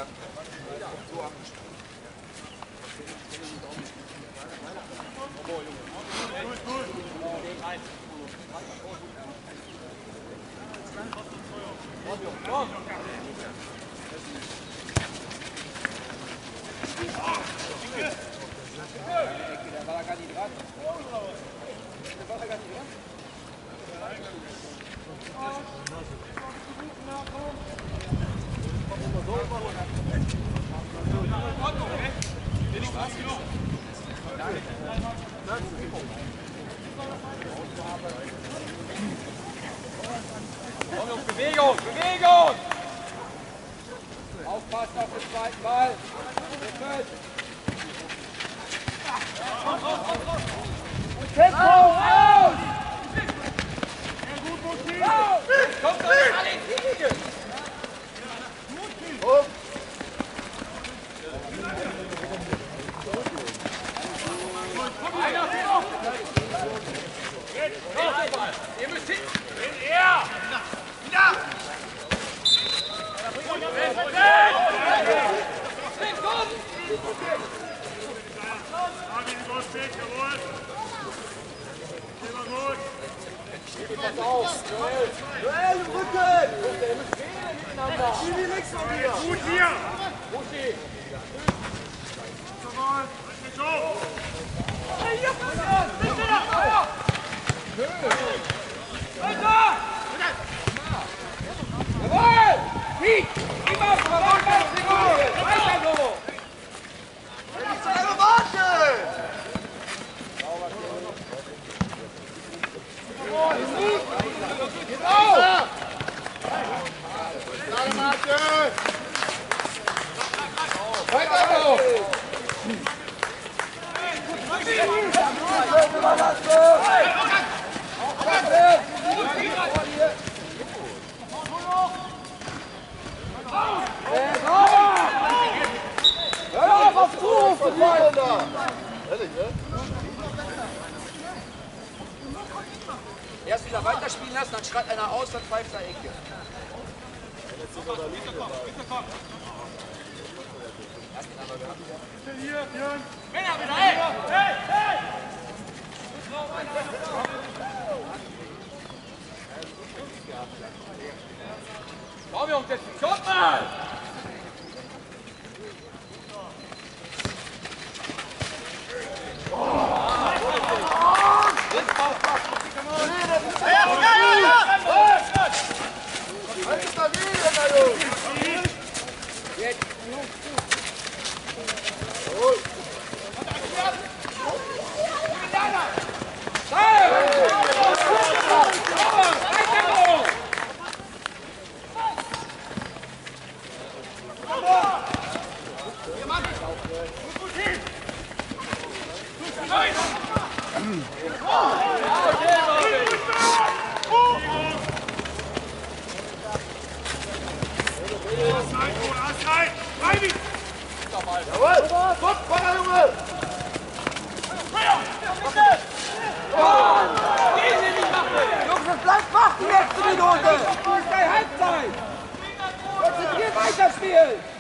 Bewegung, Bewegung! Aufpassen auf den zweiten Ball. Und Tempo aus! Kommt doch nicht alle in die Linie! Ihr müsst hin! Ja! Wieder! Pass auf! Joel, im Rücken! Ihr müsst reden miteinander! Schiebe links von mir! Gut hier! Rutschi! Jawohl! Hey, hier, Christian! Weiter! Jawohl! Piet! Immer! Weiter so! Nicht so lange warten! Genau! Weiter so! Hör auf, auf Zuruf zu fallen da! Ehrlich, ne? Erst wieder weiterspielen lassen, dann schreit einer aus, dann pfeift er Ecke. Hier, Björn! Männer, wieder! Hey! Hey! Hey! Komm, Jungs, jetzt kommt mal! Halbzeit! Konzentriert weiterspielen!